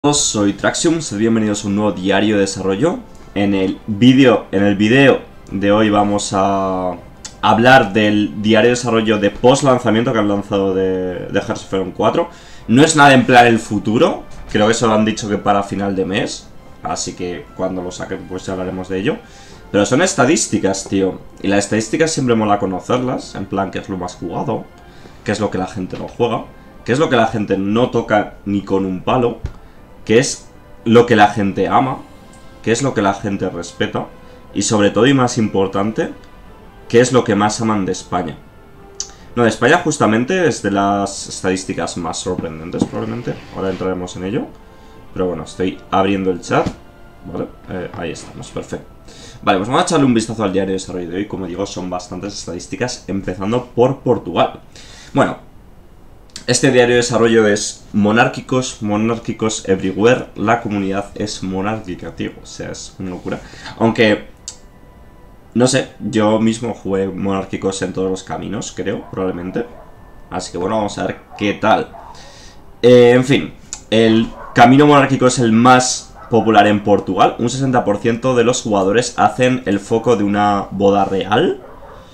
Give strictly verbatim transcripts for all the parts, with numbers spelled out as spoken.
Hola, soy Traxium, bienvenidos a un nuevo diario de desarrollo. En el vídeo en el video de hoy vamos a hablar del diario de desarrollo de post lanzamiento que han lanzado de, de Hearts of Iron cuatro. No es nada en plan el futuro, creo que eso lo han dicho que para final de mes, así que cuando lo saquen pues ya hablaremos de ello. Pero son estadísticas, tío, y las estadísticas siempre mola conocerlas, en plan qué es lo más jugado, qué es lo que la gente no juega, qué es lo que la gente no toca ni con un palo, qué es lo que la gente ama, qué es lo que la gente respeta y sobre todo y más importante, qué es lo que más aman de España. No, de España justamente es de las estadísticas más sorprendentes probablemente, ahora entraremos en ello, pero bueno, estoy abriendo el chat, ¿vale? Eh, ahí estamos, perfecto. Vale, pues vamos a echarle un vistazo al diario de desarrollo de hoy. Como digo, son bastantes estadísticas, empezando por Portugal. Bueno, este diario de desarrollo es monárquicos, monárquicos everywhere. La comunidad es monárquica, tío. O sea, es una locura. Aunque, no sé, yo mismo jugué monárquicos en todos los caminos, creo, probablemente. Así que bueno, vamos a ver qué tal. Eh, en fin, el camino monárquico es el más popular en Portugal. Un sesenta por ciento de los jugadores hacen el foco de una boda real.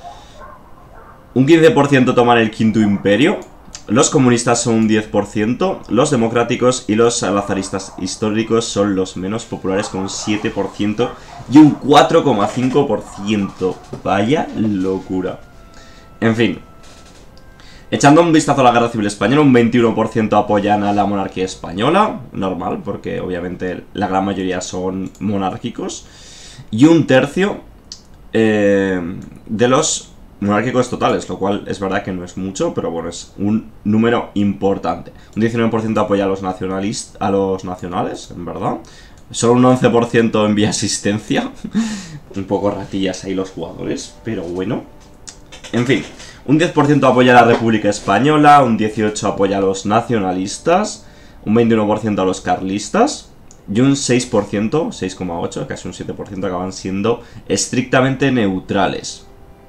Un quince por ciento toman el quinto imperio. Los comunistas son un diez por ciento, los democráticos y los salazaristas históricos son los menos populares con un siete por ciento y un cuatro coma cinco por ciento. Vaya locura. En fin, echando un vistazo a la Guerra Civil Española, un veintiuno por ciento apoyan a la monarquía española, normal, porque obviamente la gran mayoría son monárquicos, y un tercio eh, de los monárquicos totales, lo cual es verdad que no es mucho, pero bueno, es un número importante. Un diecinueve por ciento apoya a los nacionalistas, a los nacionales, en verdad. Solo un once por ciento envía asistencia. Un poco ratillas ahí los jugadores, pero bueno. En fin, un diez por ciento apoya a la República Española, un dieciocho por ciento apoya a los nacionalistas, un veintiuno por ciento a los carlistas y un seis por ciento, seis coma ocho por ciento, casi un siete por ciento acaban siendo estrictamente neutrales.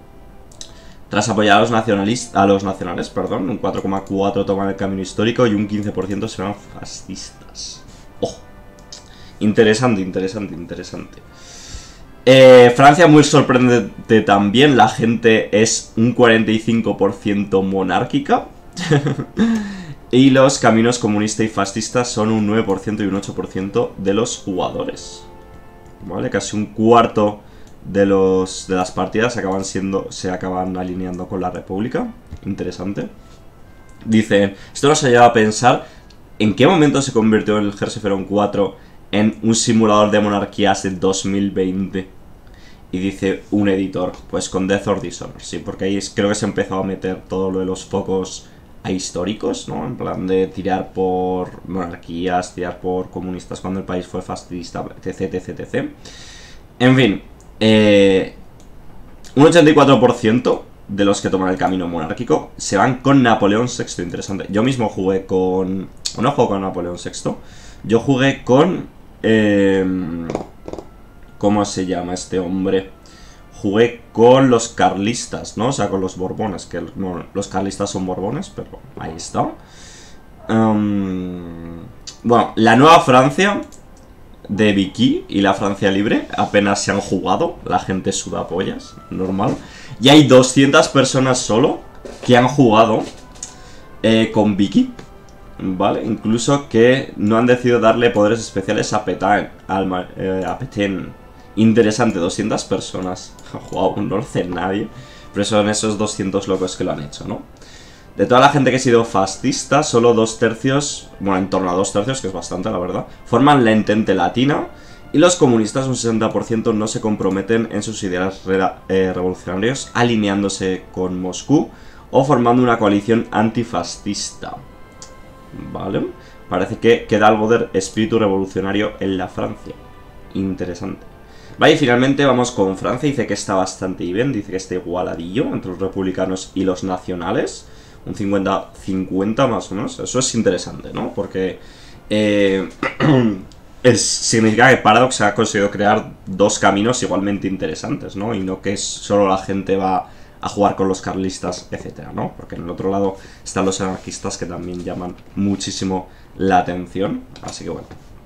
Tras apoyar a los, nacionalistas, a los nacionales, perdón, un cuatro coma cuatro por ciento toman el camino histórico y un quince por ciento serán fascistas. ¡Oh! Interesante, interesante, interesante. Eh, Francia, muy sorprendente también, la gente es un cuarenta y cinco por ciento monárquica. Y los caminos comunista y fascistas son un nueve por ciento y un ocho por ciento de los jugadores. ¿Vale? Casi un cuarto de los de las partidas se acaban siendo se acaban alineando con la República. Interesante. Dicen, esto nos ha llevado a pensar en qué momento se convirtió el Hearts of Iron cuatro en un simulador de monarquías del dos mil veinte. Y dice un editor, pues con Death or Dishonor, sí, porque ahí es, creo que se empezó a meter todo lo de los focos históricos, ¿no? En plan de tirar por monarquías, tirar por comunistas cuando el país fue fascista, etc, etc, etc. En fin, Eh, un ochenta y cuatro por ciento de los que toman el camino monárquico se van con Napoleón sexto. Interesante. Yo mismo jugué con... No juego con Napoleón sexto. Yo jugué con... Eh, ¿Cómo se llama este hombre? Jugué con los carlistas, ¿no? O sea, con los borbones. Que bueno, los carlistas son borbones, pero ahí está. Um, bueno, la Nueva Francia de Vichy y la Francia Libre apenas se han jugado, la gente suda pollas, normal. Y hay doscientas personas solo que han jugado eh, con Vichy, ¿vale? Incluso que no han decidido darle poderes especiales a Petain, al, eh, a Petain. Interesante, doscientas personas. Wow, no lo hace nadie, pero son esos doscientos locos que lo han hecho, ¿no? De toda la gente que ha sido fascista, solo dos tercios, bueno, en torno a dos tercios, que es bastante, la verdad, forman la Entente Latina, y los comunistas, un sesenta por ciento, no se comprometen en sus ideales re eh, revolucionarios, alineándose con Moscú o formando una coalición antifascista. Vale, parece que queda algo de espíritu revolucionario en la Francia. Interesante. Vale, y finalmente vamos con Francia, dice que está bastante bien, dice que está igualadillo entre los republicanos y los nacionales. Un cincuenta cincuenta más o menos. Eso es interesante, ¿no? Porque eh, es, significa que Paradox ha conseguido crear dos caminos igualmente interesantes, ¿no? Y no que solo la gente va a jugar con los carlistas, etcétera, ¿no? Porque en el otro lado están los anarquistas que también llaman muchísimo la atención. Así que bueno,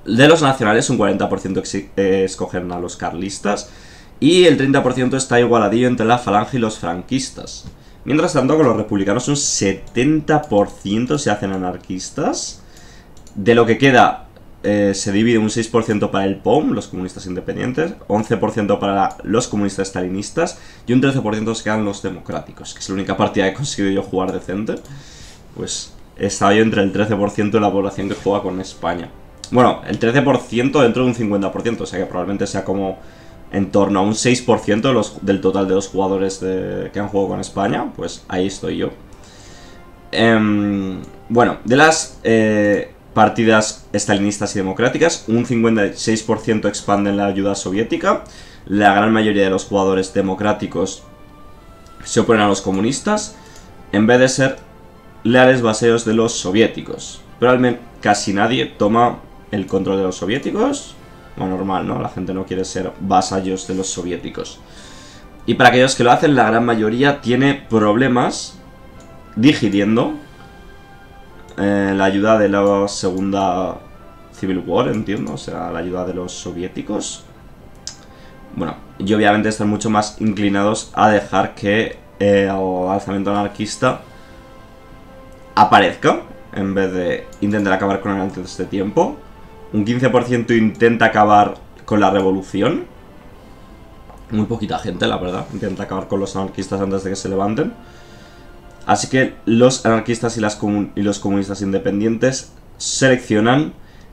De los nacionales, un cuarenta por ciento eh, escogen a los carlistas y el treinta por ciento está igualadillo entre la falange y los franquistas. Mientras tanto, con los republicanos un setenta por ciento se hacen anarquistas. De lo que queda, eh, se divide un seis por ciento para el P O M, los comunistas independientes, once por ciento para los comunistas estalinistas y un trece por ciento se quedan los democráticos, que es la única partida que he conseguido yo jugar decente. Pues estaba yo entre el trece por ciento de la población que juega con España. Bueno, el trece por ciento dentro de un cincuenta por ciento, o sea que probablemente sea como en torno a un seis por ciento de los, del total de los jugadores de, que han jugado con España. Pues ahí estoy yo. Eh, bueno, de las eh, partidas estalinistas y democráticas, un cincuenta y seis por ciento expanden la ayuda soviética. La gran mayoría de los jugadores democráticos se oponen a los comunistas, en vez de ser leales vasallos de los soviéticos. Pero al menos casi nadie toma el control de los soviéticos. Bueno, normal, ¿no? La gente no quiere ser vasallos de los soviéticos. Y para aquellos que lo hacen, la gran mayoría tiene problemas digiriendo eh, la ayuda de la segunda Civil War, entiendo. O sea, la ayuda de los soviéticos. Bueno, y obviamente están mucho más inclinados a dejar que eh, el alzamiento anarquista aparezca, en vez de intentar acabar con él antes de tiempo. Un quince por ciento intenta acabar con la revolución. Muy poquita gente, la verdad, intenta acabar con los anarquistas antes de que se levanten. Así que los anarquistas y, las comun y los comunistas independientes seleccionan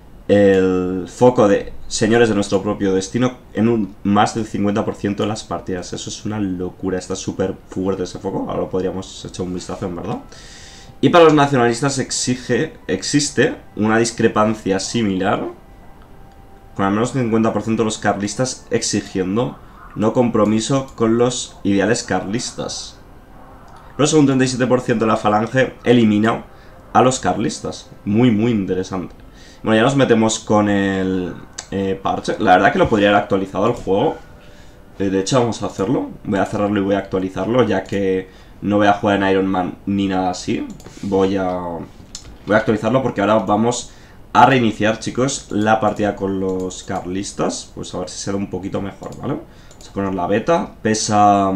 el foco de señores de nuestro propio destino en un más del cincuenta por ciento de las partidas. Eso es una locura, está súper fuerte ese foco. Ahora podríamos echar un vistazo, en verdad. Y para los nacionalistas exige, existe una discrepancia similar, con al menos un cincuenta por ciento de los carlistas exigiendo no compromiso con los ideales carlistas. Pero solo un treinta y siete por ciento de la falange elimina a los carlistas. Muy, muy interesante. Bueno, ya nos metemos con el eh, parche. La verdad que lo podría haber actualizado el juego. Eh, de hecho, vamos a hacerlo. Voy a cerrarlo y voy a actualizarlo, ya que no voy a jugar en Iron Man ni nada así. Voy a, voy a actualizarlo porque ahora vamos a reiniciar, chicos, la partida con los carlistas. Pues a ver si será un poquito mejor, ¿vale? Vamos a poner la beta. Pesa...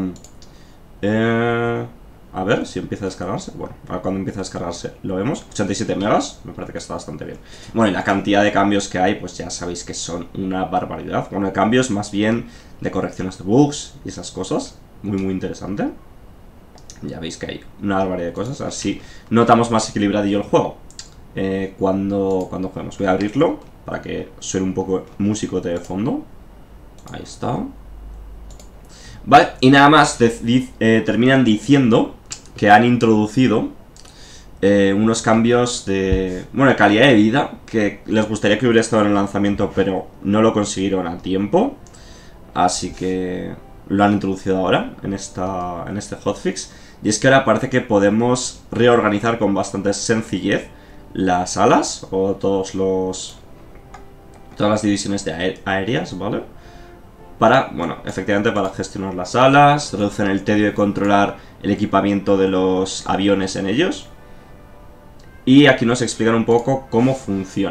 Eh, a ver si empieza a descargarse. Bueno, ahora cuando empieza a descargarse lo vemos. ochenta y siete megas, me parece que está bastante bien. Bueno, y la cantidad de cambios que hay, pues ya sabéis que son una barbaridad. Bueno, de cambios más bien de correcciones de bugs y esas cosas. Muy, muy interesante. Ya veis que hay una barbaridad de cosas. Así notamos más equilibradillo el juego eh, cuando, cuando juguemos. Voy a abrirlo para que suene un poco músico de fondo. Ahí está. Vale, y nada más eh, terminan diciendo que han introducido eh, unos cambios de, bueno, de calidad de vida que les gustaría que hubiera estado en el lanzamiento, pero no lo consiguieron a tiempo. Así que lo han introducido ahora en, esta, en este hotfix. Y es que ahora parece que podemos reorganizar con bastante sencillez las alas o todos los todas las divisiones de aéreas, ¿vale? Para, bueno, efectivamente para gestionar las alas, reducen el tedio de controlar el equipamiento de los aviones en ellos. Y aquí nos explican un poco cómo funciona.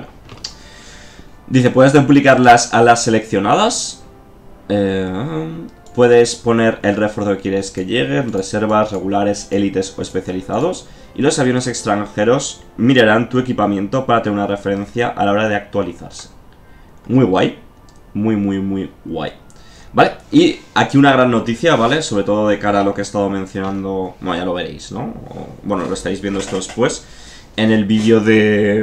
Dice, puedes duplicar las alas seleccionadas. Eh... Puedes poner el refuerzo que quieres que llegue, reservas, regulares, élites o especializados. Y los aviones extranjeros mirarán tu equipamiento para tener una referencia a la hora de actualizarse. Muy guay. Muy, muy, muy guay. Vale, y aquí una gran noticia, ¿vale? Sobre todo de cara a lo que he estado mencionando. Bueno, ya lo veréis, ¿no? O, bueno, lo estaréis viendo esto después. En el vídeo de...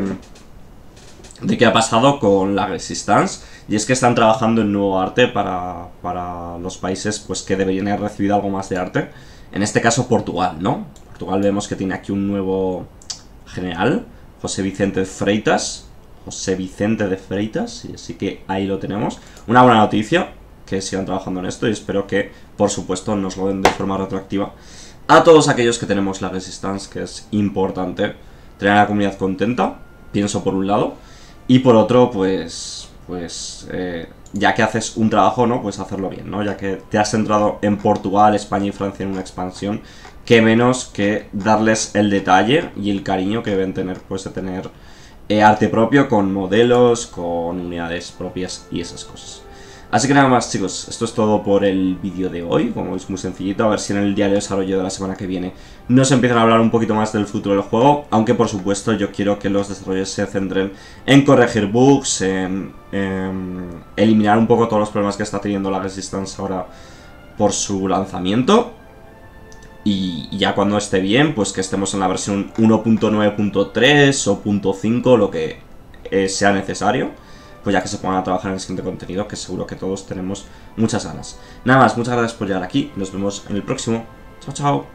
de qué ha pasado con la Resistance. Y es que están trabajando en nuevo arte para, para los países pues que deberían haber recibido algo más de arte. En este caso Portugal, ¿no? Portugal vemos que tiene aquí un nuevo general, José Vicente de Freitas. José Vicente de Freitas, y así que ahí lo tenemos. Una buena noticia, que sigan trabajando en esto y espero que, por supuesto, nos lo den de forma retroactiva a todos aquellos que tenemos la Resistance, que es importante tener a la comunidad contenta, pienso por un lado, y por otro, pues... pues eh, ya que haces un trabajo, ¿no? Pues hacerlo bien, ¿no? Ya que te has centrado en Portugal, España y Francia en una expansión, qué menos que darles el detalle y el cariño que deben tener, pues, de tener eh, arte propio, con modelos, con unidades propias y esas cosas. Así que nada más, chicos, esto es todo por el vídeo de hoy. Como veis, muy sencillito. A ver si en el diario de desarrollo de la semana que viene nos empiezan a hablar un poquito más del futuro del juego. Aunque, por supuesto, yo quiero que los desarrolladores se centren en corregir bugs, en, en eliminar un poco todos los problemas que está teniendo la Resistance ahora por su lanzamiento. Y ya cuando esté bien, pues que estemos en la versión uno punto nueve punto tres o punto cinco, lo que eh, sea necesario. Pues ya que se pongan a trabajar en el siguiente contenido, que seguro que todos tenemos muchas ganas. Nada más, muchas gracias por llegar aquí. Nos vemos en el próximo. Chao, chao.